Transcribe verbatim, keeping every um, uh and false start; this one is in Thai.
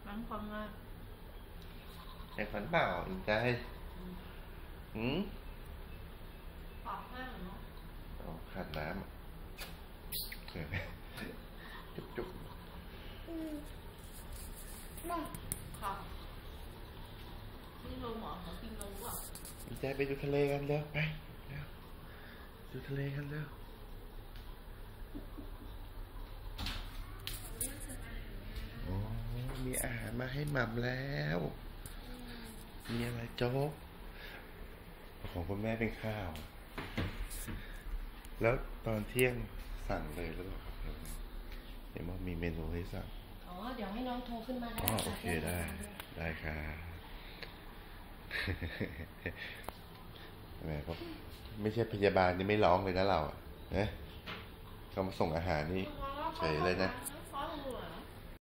Ăn phần à. แข่งขันเปล่าอินใจหืม Khọt ha rồi nó. อ๋อขาดน้ำเออจุ๊บจุ๊บ Khọt. Đi luôn mà, họ kim luôn quá. อินใจไปดูทะเลกันเร็วไปเร็วดูทะเลกันเร็วโอ้มีอาหารมาให้หม่ำแล้วมีอะไรโจ๊กของคุณแม่เป็นข้าว แล้วตอนเที่ยงสั่งเลยหรือเปล่าครับเห็นว่ามีเมนูให้สั่งอ๋อเดี๋ยวให้น้องโทรขึ้นมาได้อ๋อค่ะโอเคได้ได้ค่ะแม่ก็ไม่ใช่พยาบาลนี่ไม่ร้องเลยนะเราอะนะเขามาส่งอาหารนี่เฉยเลยนะ Khọt.